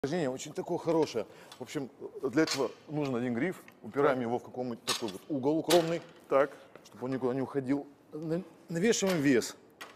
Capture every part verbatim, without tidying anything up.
Упражнение очень такое хорошее. В общем, для этого нужен один гриф. Упираем его в какой-нибудь такой вот угол укромный, Так. чтобы он никуда не уходил. Навешиваем вес.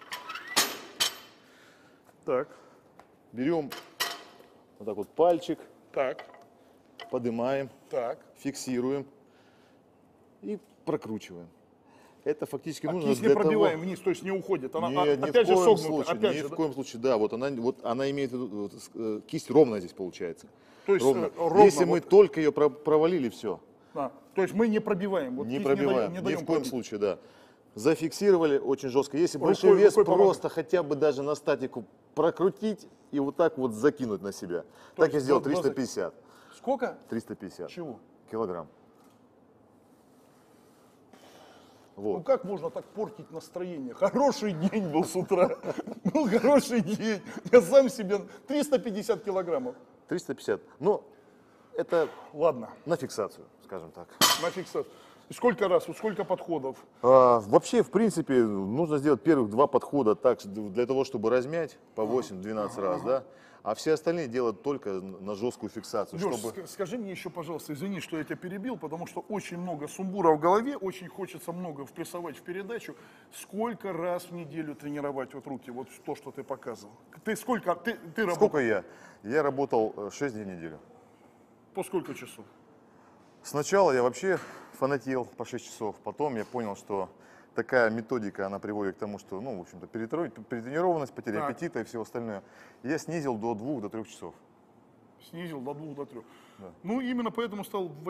Так. Берем вот так вот пальчик, Так. поднимаем, Так. фиксируем и прокручиваем. Это фактически А нужно кисть не для пробиваем того... вниз, то есть не уходит. Она Нет, а, ни опять в же коем согнута. случае, Опять ни же, в да? коем случае, да, вот она, вот она имеет, в виду, вот, э, кисть ровно здесь получается. То есть, ровно. э, ровно Если мы вот- только ее про- провалили, все. А, то есть мы не пробиваем. Вот Не кисть пробиваем, не, ни даем, в не коем даем случае, да. Зафиксировали очень жестко. Если Рукой- большой вес, рукой помогать. просто хотя бы даже на статику прокрутить и вот так вот закинуть на себя. То так есть я сделал до- до триста пятьдесят. Сколько? триста пятьдесят Чего? килограмм. Ну Вот. как можно так портить настроение? Хороший день был с утра. Был хороший день. Я сам себе триста пятьдесят килограммов. триста пятьдесят. Ну, это Ладно, на фиксацию, скажем так. на фиксацию. Сколько раз, вот сколько подходов? А, вообще, в принципе, нужно сделать первых два подхода так, для того, чтобы размять по восемь-двенадцать раз, да? А все остальные делать только на жесткую фиксацию, Леш, чтобы... ска- скажи мне еще, пожалуйста, извини, что я тебя перебил, потому что очень много сумбура в голове, очень хочется много впрессовать в передачу. Сколько раз в неделю тренировать вот руки, вот то, что ты показывал? Ты сколько, ты, ты работал? Сколько я? Я работал шесть дней в неделю. По сколько часов? Сначала я вообще фанател по шесть часов, потом я понял, что такая методика, она приводит к тому, что, ну, в общем-то, перетро- перетренированность, потеря Так. аппетита и все остальное. Я снизил до двух, до трех часов. Снизил до двух, до трех. Да. Ну, именно поэтому стал